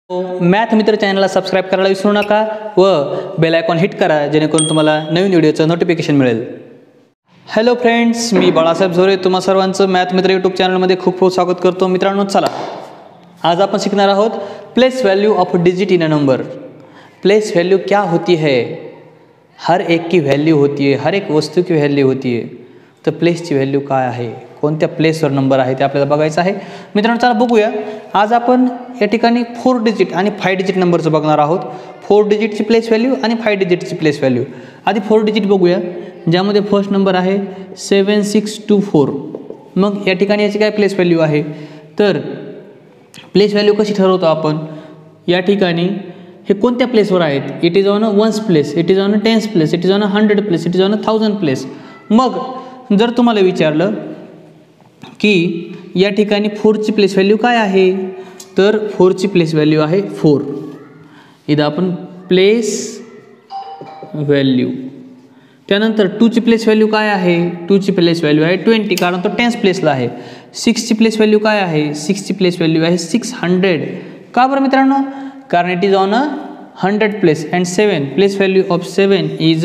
Math मित्र चॅनलला subscribe करायला विसरू नका व बेल आयकॉन हिट करा जेणेकरून तुम्हाला नवीन व्हिडिओचं नोटिफिकेशन मिळेल. हॅलो फ्रेंड्स, मी बाळासाहेब झोरे तुम्हा सर्वांचं मॅथ मित्र यूट्यूब चॅनलमध्ये खूप खूप स्वागत करतो. मित्रांनो, चला आज अपन सीखना होत place value of digit in a number. Place value क्या होती है? हर एक की वैल्यू होती है, हर एक वस्तू की वैल्यू होती है. तर प्लेसची व्हॅल्यू काय आहे, कोणत्या प्लेसवर नंबर आहे ते आपल्याला बघायचं आहे. मित्रांनो, चला बघूया. आज आपण या ठिकाणी 4 डिजिट आणि 5 डिजिट नंबरचं बघणार आहोत. 4 डिजिटची प्लेस व्हॅल्यू आणि 5 डिजिटची प्लेस व्हॅल्यू. आधी 4 डिजिट बघूया, ज्यामध्ये फर्स्ट नंबर आहे 7624. मग या ठिकाणी याची काय प्लेस व्हॅल्यू आहे? तर प्लेस व्हॅल्यू कशी ठरवतो आपण? या ठिकाणी हे कोणत्या प्लेसवर आहेत? It is on a ones place, it is on a tens place, it is on a 100 place, it is on a 1000 place. मग जर तुम्हाला विचारलं की या ठिकाणी 4ची प्लेस व्हॅल्यू काय आहे, तर 4ची प्लेस व्हॅल्यू आहे 4. इथं आपण प्लेस व्हॅल्यू. त्यानंतर 2ची प्लेस व्हॅल्यू काय आहे? 2ची प्लेस व्हॅल्यू आहे 20, कारण तो टेन्स प्लेसला आहे. 6ची प्लेस व्हॅल्यू काय आहे? 6ची प्लेस व्हॅल्यू आहे 600. का बरं मित्रांनो? कारण it is on a 100 place. And 7 place value of 7 is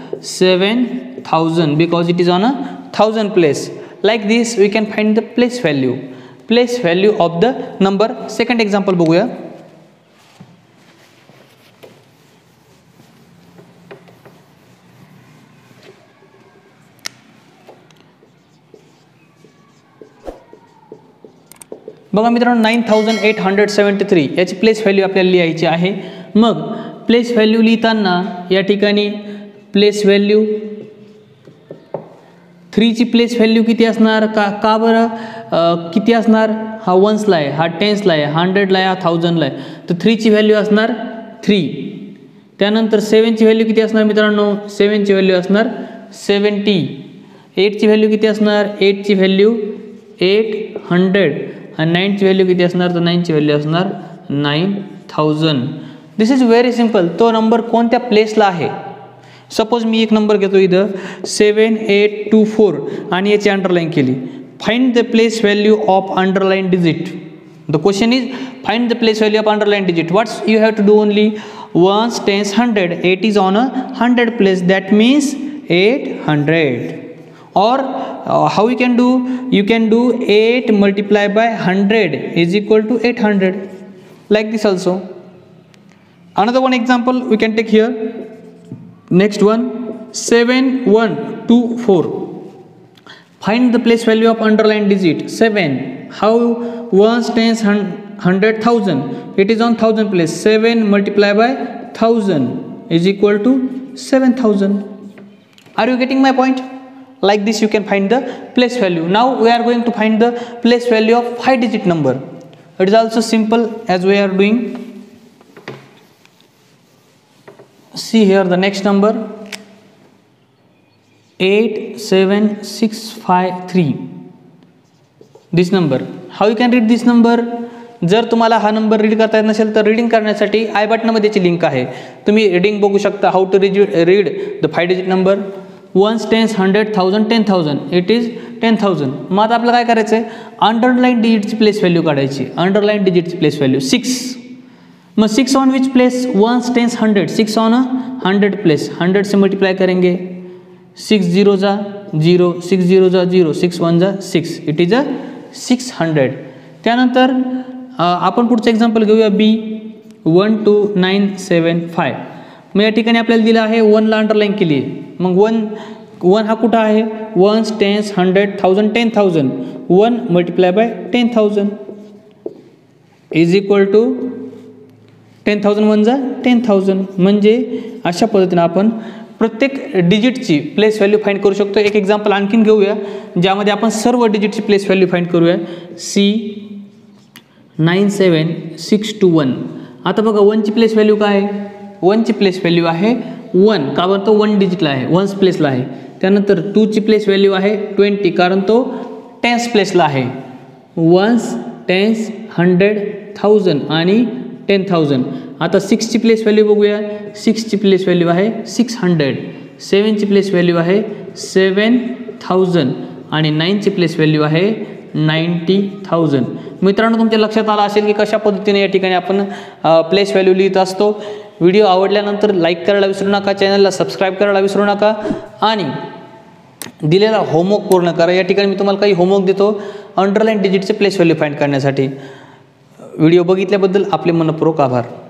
7000 because it is on a 1000 place. Like this we can find the place value of the number. Second example बघूया. बघा मित्रांनो, 9873 याची place value आपल्याला लिहायची आहे. मग place value लिहिताना या ठिकाणी प्लेस व्हॅल्यू 3ची प्लेस व्हॅल्यू किती असणार? का बरं किती असणार? हा वन्सला आहे, हा टेन्सला आहे, 100ला आहे, हा 1000ला आहे. तर 3ची व्हॅल्यू असणार 3. त्यानंतर 7ची व्हॅल्यू किती असणार मित्रांनो? 7ची व्हॅल्यू असणार 70. 8ची व्हॅल्यू किती असणार? 8ची व्हॅल्यू 800. आणि 9ची व्हॅल्यू किती असणार? तर 9ची व्हॅल्यू असणार 9000. This is very simple. तो नंबर कोणत्या प्लेसला आहे? सपोज मी एक नंबर घेतो इथं 7824 आणि याची अंडरलाईन केली. Find the place value of underline digit. The question is find the place value of underline digit. What's you have to do only ones, tens, 100. 8 is on a 100 place, that means 800. Or how you can do? You can do 8 multiplied by 100 is equal to 800. Like this also. Another one example we can take here. Next one 7124. Find the place value of underlined digit 7. How? Ones, tens, 100, 1000. It is on 1000 place. 7 multiplied by 1000 is equal to 7000. Are you getting my point? Like this you can find the place value. Now we are going to find the place value of 5 digit number. It is also simple as we are doing. See here the next number 87653. This number. How you can read this number? जर तुम्हाला हा number read करता येत नसेल तर reading करण्यासाठी I बटनामध्ये याची link आहे. तुम्ही रीडिंग बघू शकता. How to read the 5 digit number. Ones, tens, 100, 1000, 10000. It is 10000. मग आता आपल्याला काय करायचं आहे? अंडरलाईन डिजिटची प्लेस व्हॅल्यू काढायची. अंडरलाईन डिजिटची प्लेस व्हॅल्यू 6. मग 6 on which place? Ones, tens, 100. 6 on 100 place. 100 से मल्टीप्लाई करेंगे. 6 0 जा 0, 6 0 जा 0, 6 1 जा 6. It is a 600. त्यानंतर आपण पुढचं एक्झाम्पल घेऊया. बी 12975. मग या ठिकाणी आपल्याला दिलं आहे 1ला अंडरलाईन केली आहे. मग 1 हा कुठं आहे? Ones, tens, 100, 1000, 10000. 1 multiply by 10000 is equal to 10000 1 जा 10000. म्हणजे अशा पद्धतीने आपण प्रत्येक डिजिटची प्लेस व्हॅल्यू फाइंड करू शकतो. एक एक्झाम्पल आणखीन घेऊया ज्यामध्ये आपण सर्व डिजिटची प्लेस व्हॅल्यू फाइंड करूया. C97621. आता बघा 1ची प्लेस व्हॅल्यू काय आहे? 1ची प्लेस व्हॅल्यू आहे 1, कारण तो 1 डिजिटला आहे, वन्स प्लेसला आहे. त्यानंतर 2ची प्लेस व्हॅल्यू आहे 20, कारण तो टेन्स प्लेसला आहे. वन्स, टेन्स, 100, 1000 आणि 10000. आता 6ची प्लेस व्हॅल्यू बघूया. 6ची प्लेस व्हॅल्यू आहे 600. 7ची प्लेस व्हॅल्यू आहे 7000 आणि 9ची प्लेस व्हॅल्यू आहे 90,000. मित्रांनो, तुमच्या लक्षात आलं असेल की कशा पद्धतीने या ठिकाणी आपण प्लेस व्हॅल्यू लिहित असतो. व्हिडिओ आवडल्यानंतर लाईक करायला विसरू नका, चॅनलला सबस्क्राईब करायला विसरू नका आणि दिलेला होमवर्क पूर्ण करा. या ठिकाणी मी तुम्हाला काही होमवर्क देतो अंडरलाईन डिजिटचे प्लेस व्हॅल्यू फाइंड करण्यासाठी. व्हिडिओ बघितल्याबद्दल आपले मनपूर्वक आभार.